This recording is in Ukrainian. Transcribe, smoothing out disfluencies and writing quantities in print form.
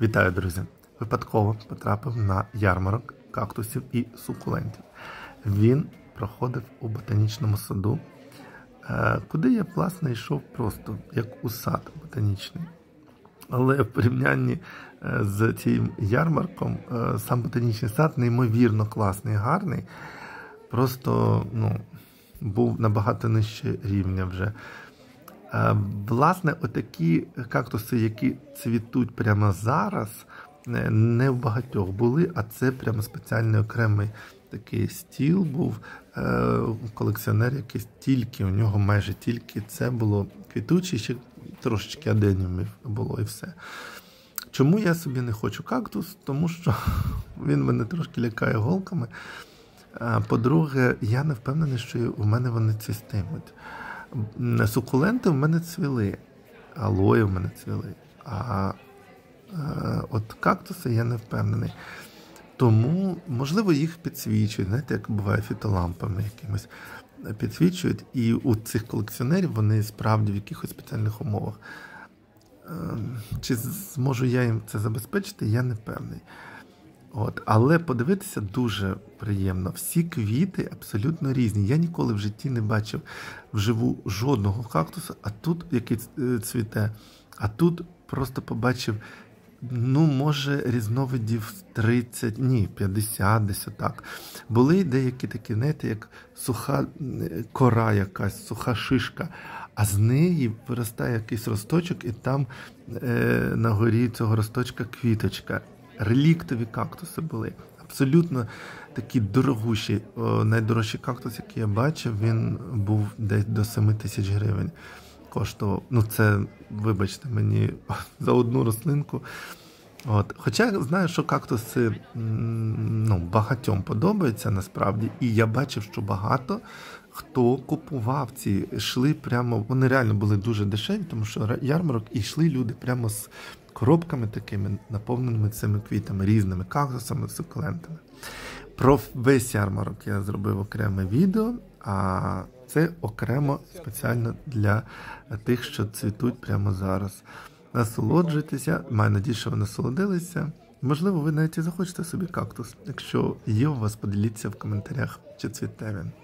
Вітаю, друзі! Випадково потрапив на ярмарок кактусів і сукулентів. Він проходив у ботанічному саду, куди я, власне, йшов просто, як у сад ботанічний. Але в порівнянні з цим ярмарком, сам ботанічний сад неймовірно класний, гарний. Просто, був набагато нижче рівня вже. Власне, отакі кактуси, які цвітуть прямо зараз, не в багатьох були, а це прямо спеціальний окремий такий стіл був. Колекціонер якийсь тільки, у нього майже тільки це було квітучі, ще трошечки аденіумів було і все. Чому я собі не хочу кактус? Тому що він мене трошки лякає голками. По-друге, я не впевнений, що у мене вони цвістимуть. Сукуленти в мене цвіли, алої в мене цвіли, а от кактуси я не впевнений. Тому, можливо, їх підсвічують, знаєте, як буває фітолампами якимось підсвічують, і у цих колекціонерів вони справді в якихось спеціальних умовах. Чи зможу я їм це забезпечити, я не певний. Але подивитися дуже приємно. Всі квіти абсолютно різні. Я ніколи в житті не бачив вживу жодного кактуса, а тут, який цвіте, а тут просто побачив, може, різновидів 30, 50 десь отак. Були деякі такі, знаєте, як суха кора якась, суха шишка, а з неї виростає якийсь росточок, і там на горі цього росточка квіточка. Реліктові кактуси були. Абсолютно такі дорогущі. Найдорожчий кактус, який я бачив, він був десь до 7 тисяч гривень. Коштував. Це, вибачте мені, за одну рослинку. Хоча я знаю, що кактуси багатьом подобаються насправді. І я бачив, що багато хто купував ці, йшли прямо, вони реально були дуже дешеві, тому що ярмарок, і йшли люди прямо з коробками такими, наповненими цими квітами, різними кактусами, сукулентами. Про весь ярмарок я зробив окреме відео, а це окремо спеціально для тих, що цвітуть прямо зараз. Насолоджуйтеся, маю надію, що ви насолодилися. Можливо, ви навіть і захочете собі кактус. Якщо є у вас, поділіться в коментарях, чи цвіте він.